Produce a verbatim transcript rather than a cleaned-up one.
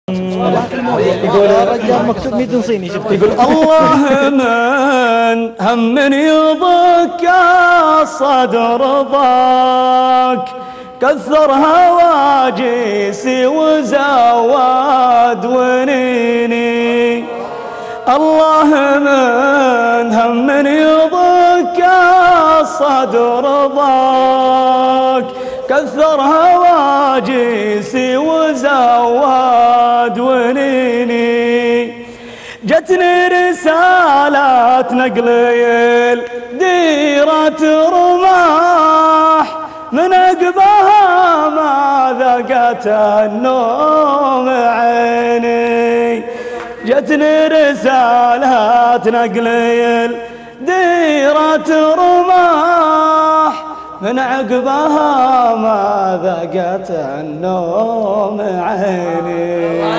يقول الرجال مكتوب ميدن صيني شفت يقول الله من هم يضك الصدر ضاك كثر هواجسي وزواد ونيني. الله من هم يضك الصدر ضاك كثر هواجسي وزواد ونيني. جتني رسالة نقليل ديرة رماح من عقبها ما ذقت النوم عيني. جتني رسالة نقليل ديرة رماح من عقبها ما ذقت النوم عيني.